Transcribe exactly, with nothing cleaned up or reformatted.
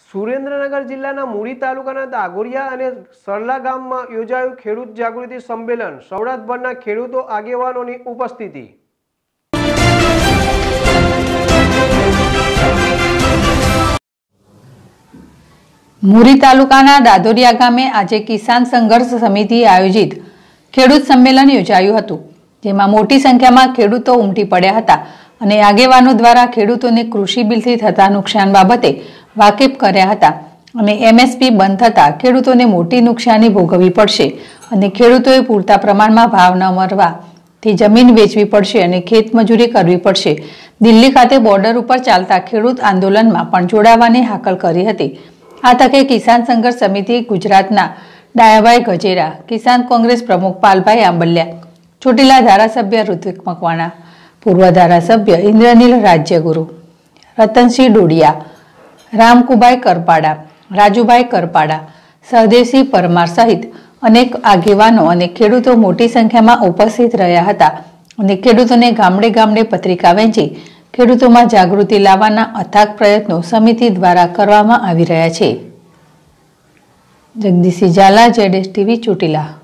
સુરેન્દ્રનગર જિલ્લાના મૂળી તાલુકાના દાગોરિયા અને સરલા ગામમાં યોજાયું ખેડૂત જાગૃતિ સંમેલન। સૌરાષ્ટ્રભરના ખેડૂતો આગેવાનોની ઉપસ્થિતિ। મૂળી તાલુકાના દાદોરિયા ગામે આજે કિસાન સંઘર્ષ સમિતિ આયોજિત ખેડૂત સંમેલન યોજાયું હતું, જેમાં મોટી સંખ્યામાં ખેડૂતો ઉમટી પડ્યા હતા અને આગેવાનો દ્વારા ખેડૂતોને કૃષિ બિલથી થતા નુકસાન બાબતે વાકેફ કર્યા હતા અને એમએસપી બંધ થતા ખેડૂતોને મોટી નુકસાની ભોગવવી પડશે અને ખેડૂતોએ પૂરતા પ્રમાણમાં ભાવ ન મળવાથી જમીન વેચવી પડશે અને ખેતમજૂરી કરવી પડશે। દિલ્હી ખાતે બોર્ડર ઉપર ચાલતા ખેડૂત આંદોલનમાં પણ જોડાવાની હાકલ કરી હતી। આ તકે કિસાન સંઘર્ષ સમિતિ ગુજરાતના ડાયાભાઈ ગજેરા, કિસાન કોંગ્રેસ પ્રમુખ પાલભાઈ આંબલિયા, ચોટીલા ધારાસભ્ય ઋત્વિક મકવાણા, પૂર્વ ધારાસભ્ય ઇન્દ્રનીલ રાજ્યગુરુ, રતનસિંહ ડોડિયા, રામકુભાઈ કરપાડા, રાજુભાઈ કરપાડા, સહદેવસિંહ પરમાર સહિત અનેક આગેવાનો અને ખેડૂતો મોટી સંખ્યામાં ઉપસ્થિત રહ્યા હતા અને ખેડૂતોને ગામડે ગામડે પત્રિકા વહેંચી ખેડૂતોમાં જાગૃતિ લાવવાના અથાગ પ્રયત્નો સમિતિ દ્વારા કરવામાં આવી રહ્યા છે। જગદીશસિંહ ઝાલા, જેડેશ ટીવી, ચોટીલા।